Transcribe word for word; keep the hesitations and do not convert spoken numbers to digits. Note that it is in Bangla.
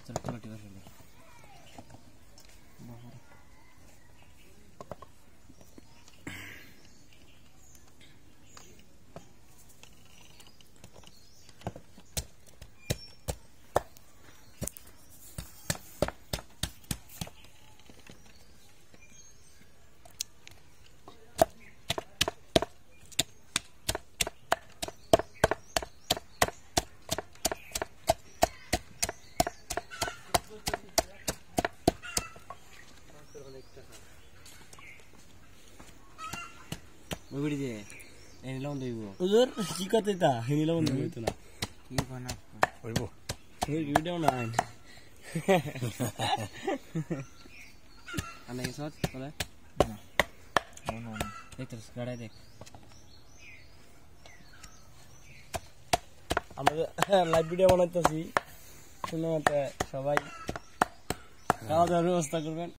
চল চল ঠিক আছে ওইগুলি দিয়ে এই নিলাম দেব ওদের কি কথা এটা এই নিলাম দেব তো না কি বানা করব এই ভিডিও না আনা কি সত বলে না না না দেখ তো গাড়ি দেখ আমরা লাইভ ভিডিও বানাইতেছি শুনুন সবাই খাওয়া দাওয়ার ব্যবস্থা করবেন